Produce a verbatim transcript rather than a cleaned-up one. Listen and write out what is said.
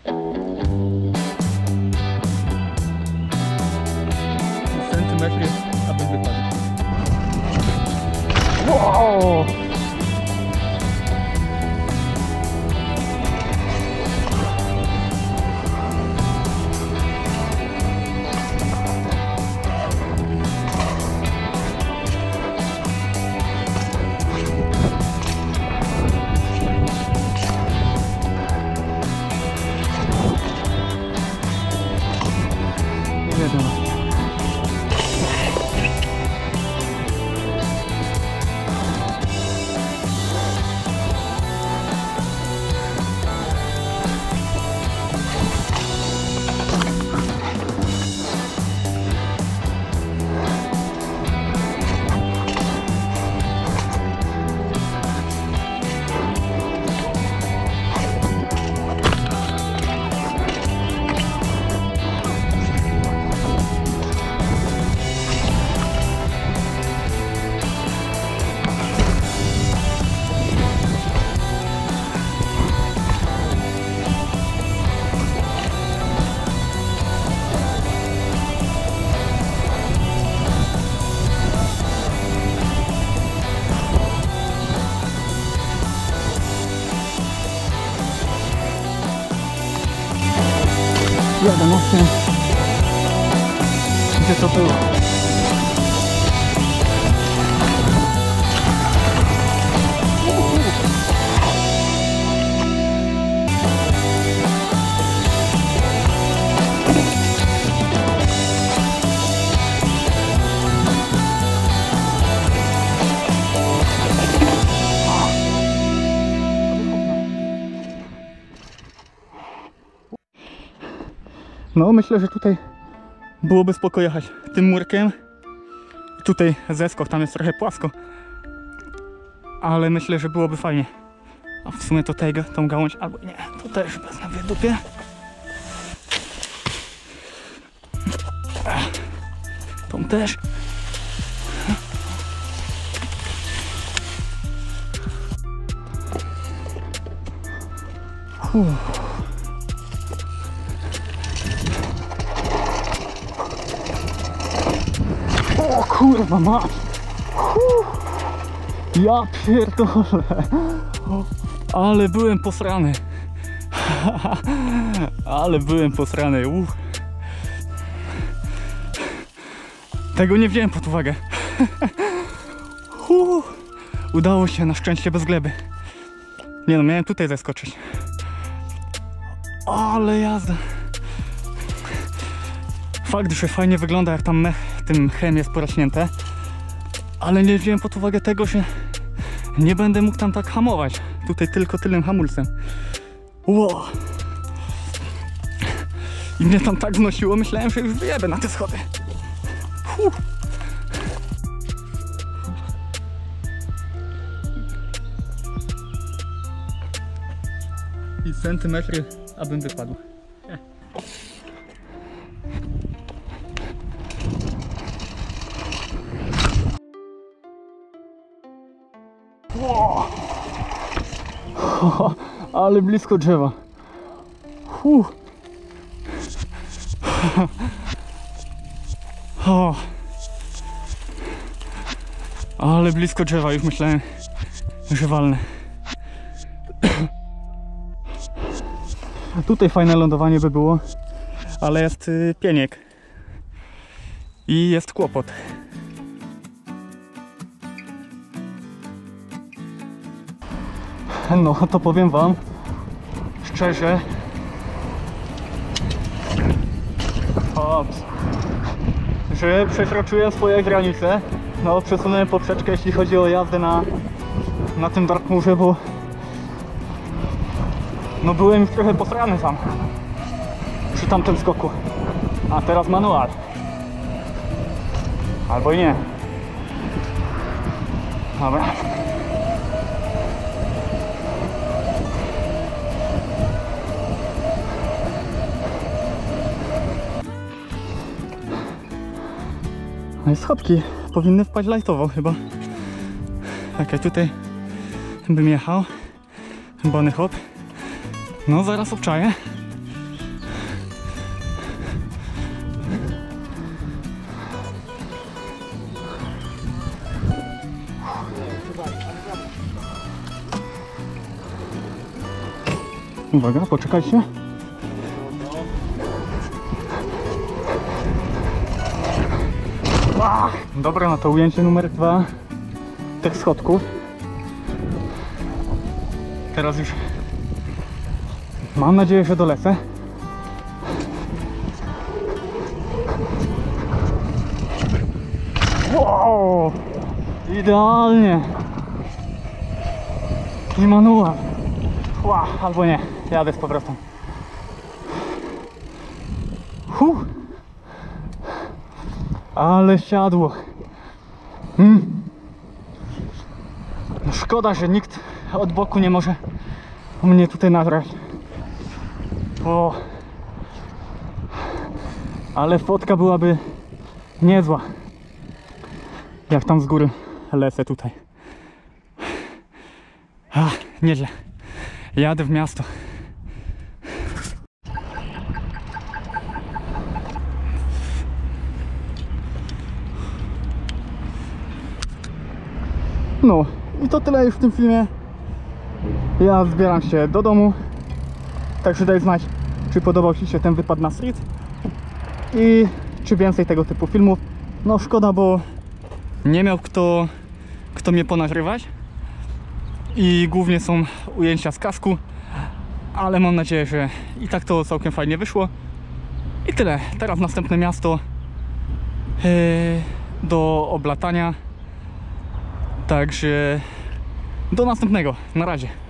Centymetry, aby wypadł. Wow! Nie wiadomo. Jadę mostem. Gdzie to było? No, myślę, że tutaj byłoby spoko jechać tym murkiem. Tutaj zeskok, tam jest trochę płasko. Ale myślę, że byłoby fajnie. A w sumie to tego, tą gałąź, albo nie, to też bez na wydupie. Tą też. Uff. O kurwa mać! Ja pierdolę! Ale byłem posrany! Ale byłem posrany! Uff. Tego nie wziąłem pod uwagę! Uff. Udało się na szczęście bez gleby. Nie no, miałem tutaj zaskoczyć. Ale jazda! Fakt, że fajnie wygląda, jak tam mech, tym mchem jest porośnięte, ale nie wziąłem pod uwagę tego, że nie będę mógł tam tak hamować. Tutaj tylko tylnym hamulcem. Wow. I mnie tam tak znosiło, myślałem, że już wyjebę na te schody. Huh. I centymetry, abym wypadł. Wow. Ale blisko drzewa. Huh. O. Ale blisko drzewa, już myślałem, że walnę. Tutaj fajne lądowanie by było, ale jest y, pieniek i jest kłopot. No to powiem wam szczerze, ops, że przekroczyłem swoje granice. No, przesunąłem poprzeczkę, jeśli chodzi o jazdę na, na tym Darkmoorze, bo no byłem już trochę posrany sam przy tamtym skoku. A teraz manual. Albo i nie. Dobra. No i schodki powinny wpaść lightowo chyba. Okej, tutaj bym jechał. Bany hop. No zaraz obczaję. Uwaga, poczekajcie. Ach, dobra, no to ujęcie numer dwa tych schodków. Teraz już mam nadzieję, że dolecę. Wow! Idealnie! I manual. Wow, albo nie, jadę z powrotem. Huh. Ale siadło. Hmm. No szkoda, że nikt od boku nie może mnie tutaj nagrać. O. Ale fotka byłaby niezła. Jak tam z góry lecę tutaj. A, nieźle. Jadę w miasto. No i to tyle już w tym filmie. Ja zbieram się do domu. Także daj znać, czy podobał Ci się ten wypad na street i czy więcej tego typu filmów. No szkoda, bo nie miał kto, kto mnie ponagrywać. I głównie są ujęcia z kasku. Ale mam nadzieję, że i tak to całkiem fajnie wyszło. I tyle. Teraz następne miasto yy, do oblatania. Także do następnego. Na razie.